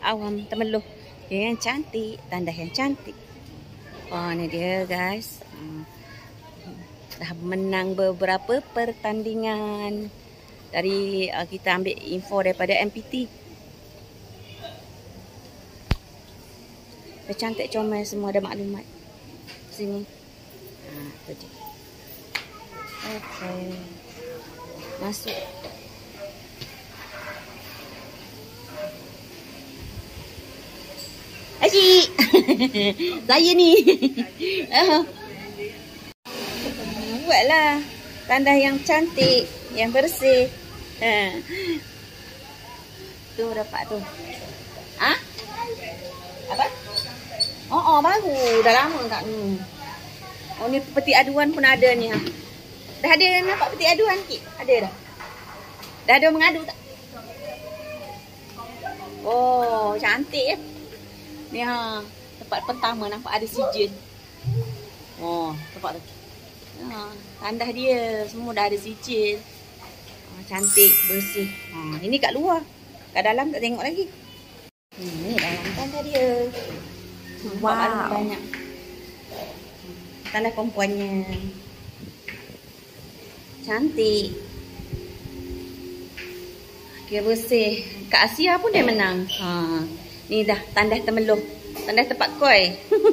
awam temeluh. Yang cantik, tanda yang cantik. Oh, ni dia guys. Dah menang beberapa pertandingan. Dari kita ambil info daripada MPT. Dah cantik comel, semua ada maklumat. Sini. Tu dia. Okey. Masuk. Asyik. Saya ni. Buatlah tanda yang cantik, yang bersih. Tu dapat tu. Apa? Oh, baru. Dah lama tak ni. Oh, ni peti aduan pun ada ni. Dah ada nampak peti aduan Kik? Ada dah? Dah ada mengadu tak? Oh, cantik ya. Ni tempat pertama nampak ada sijil. Oh, tempat tu. Tandah dia semua dah ada sijil. Cantik, bersih. Ini kat luar. Kat dalam tak tengok lagi. Ni dalam tandah dia. Wow. Banyak. Tandah perempuannya. Cantik. Dia bersih. Kak Asia pun dia menang. Ni dah tandah temeluh. Tandah tempat koi.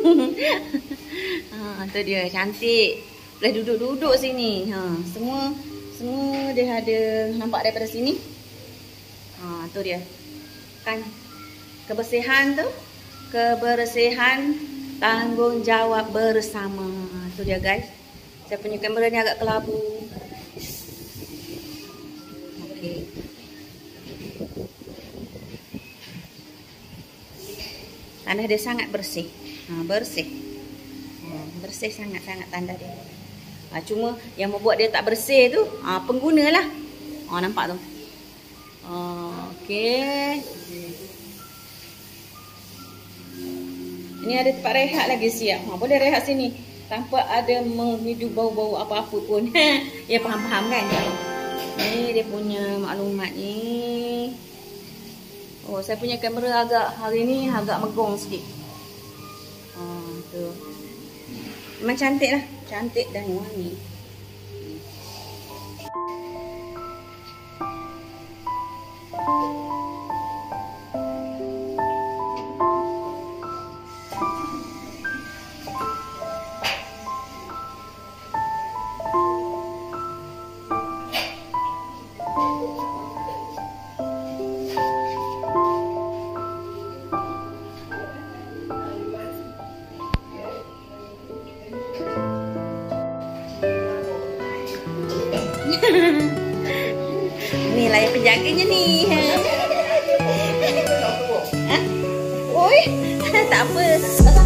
Tu dia cantik. Boleh duduk-duduk sini. Semua dia ada nampak daripada sini. Tu dia. Kan kebersihan tu. Kebersihan tanggungjawab bersama. Tu dia guys. Saya punya kamera ni agak kelabu. Okey. Tanah dia sangat bersih. Bersih. Bersih sangat-sangat tanah dia. Cuma yang membuat dia tak bersih tu pengguna lah. Nampak tu. Okey. Ini ada tempat rehat lagi siap. Boleh rehat sini. Tanpa ada menghidu bau-bau apa-apa pun. Ya faham-faham kan? Ni dia punya maklumat ni. Oh, saya punya kamera hari ni agak megong sikit. Tu. Memang cantik lah. Cantik dan wangi. Ni lah yang penjaganya ni. Oi, tak apa.